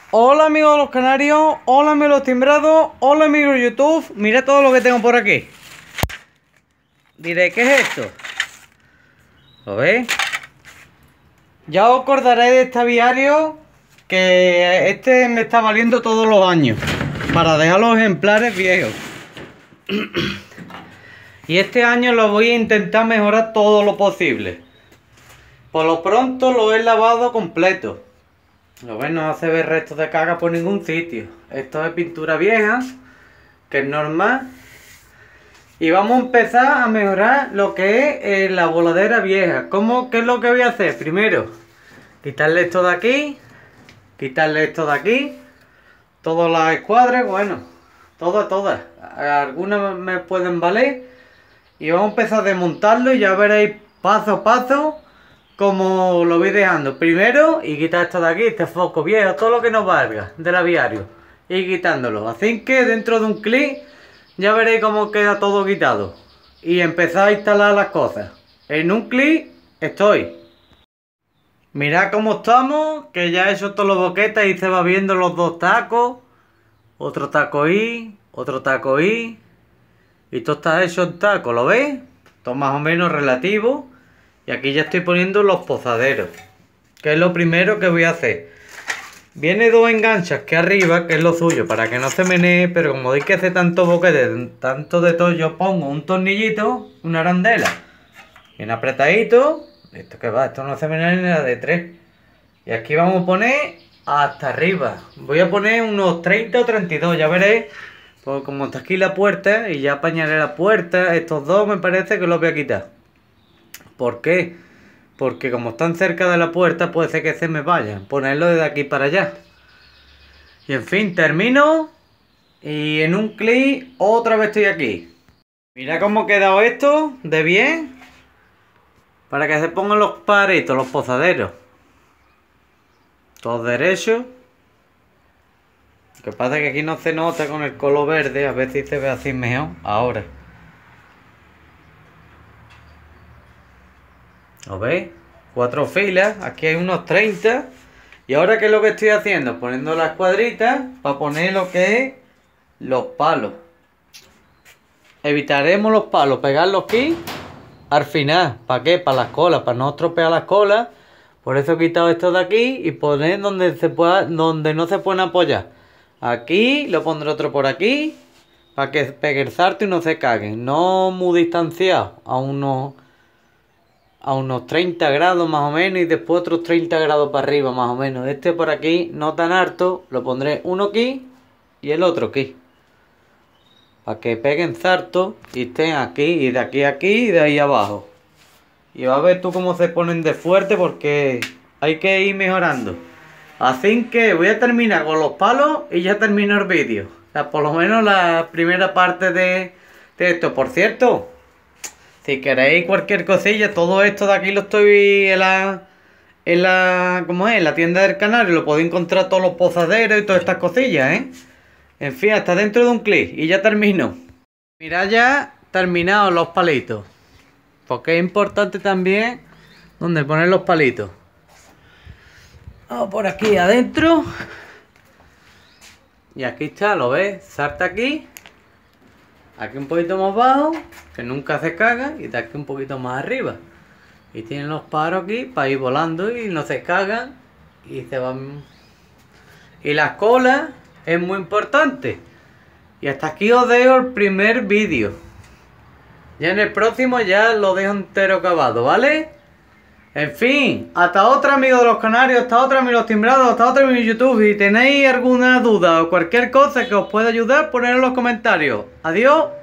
Hola amigos de los canarios, hola amigos de los timbrados, hola amigos de YouTube. Mira todo lo que tengo por aquí. Diré, ¿qué es esto? ¿Lo veis? Ya os acordaréis de este aviario, que este me está valiendo todos los años para dejar los ejemplares viejos. Y este año lo voy a intentar mejorar todo lo posible. Por lo pronto lo he lavado completo. Lo ves, no hace ver restos de caca por ningún sitio. Esto es pintura vieja, que es normal. Y vamos a empezar a mejorar lo que es la voladera vieja. ¿Qué es lo que voy a hacer? Primero, quitarle esto de aquí, quitarle esto de aquí, todas las escuadras, bueno, todas. Algunas me pueden valer. Y vamos a empezar a desmontarlo y ya veréis paso a paso como lo voy dejando. Primero, y quitar esto de aquí, este foco viejo, todo lo que nos valga del aviario, y quitándolo. Así que dentro de un clic ya veréis cómo queda todo quitado. Y empezar a instalar las cosas. En un clic estoy. Mirad cómo estamos, que ya he hecho todos los boquetes y se va viendo los dos tacos. Otro taco ahí, otro taco ahí. Y todo está hecho en taco, ¿lo veis? Todo más o menos relativo. Y aquí ya estoy poniendo los posaderos, que es lo primero que voy a hacer. Viene dos enganchas que arriba, que es lo suyo, para que no se menee, pero como hay que hacer tanto boquete, tanto de todo, yo pongo un tornillito, una arandela, bien apretadito. Esto que va, esto no se menea ni la de 3. Y aquí vamos a poner hasta arriba. Voy a poner unos 30 o 32, ya veréis. Pues como está aquí la puerta, y ya apañaré la puerta, estos dos me parece que los voy a quitar. ¿Por qué? Porque como están cerca de la puerta, puede ser que se me vayan. Ponerlo desde aquí para allá. Y en fin, termino. Y en un clic, otra vez estoy aquí. Mira cómo ha quedado esto de bien. Para que se pongan los paritos, los posaderos. Todos derechos. Lo que pasa es que aquí no se nota con el color verde. A ver si se ve así mejor. Ahora. ¿Lo veis? 4 filas, aquí hay unos 30. Y ahora, ¿qué es lo que estoy haciendo? Poniendo las cuadritas para poner lo que es los palos. Evitaremos los palos, pegarlos aquí al final. ¿Para qué? Para las colas, para no estropear las colas. Por eso he quitado esto de aquí y poner donde no se pueden apoyar. Aquí, lo pondré otro por aquí, para que pegue el sarto y no se caguen. No muy distanciado, a unos 30 grados más o menos, y después otros 30 grados para arriba más o menos. Este por aquí no tan alto, lo pondré uno aquí y el otro aquí, para que peguen sarto y estén aquí, y de aquí a aquí y de ahí abajo. Y vas a ver tú cómo se ponen de fuerte, porque hay que ir mejorando. Así que voy a terminar con los palos y ya termino el vídeo. O sea, por lo menos la primera parte de esto. Por cierto, si queréis cualquier cosilla, todo esto de aquí lo estoy ¿cómo es? En la tienda del Canario. Lo podéis encontrar todos los posaderos y todas estas cosillas, ¿eh? En fin, hasta dentro de un clic y ya termino. Mirad, ya terminados los palitos. Porque es importante también donde poner los palitos. Vamos por aquí adentro. Y aquí está, ¿lo ves? Salta aquí. Aquí un poquito más bajo, que nunca se caga, y de aquí un poquito más arriba. Y tienen los paros aquí para ir volando y no se cagan y se van. Y las colas es muy importante. Y hasta aquí os dejo el primer vídeo. Ya en el próximo ya lo dejo entero acabado, ¿vale? En fin, hasta otra, amigos de los canarios, hasta otra, amigos timbrados, hasta otra, amigos YouTube. Si tenéis alguna duda o cualquier cosa que os pueda ayudar, ponedlo en los comentarios. Adiós.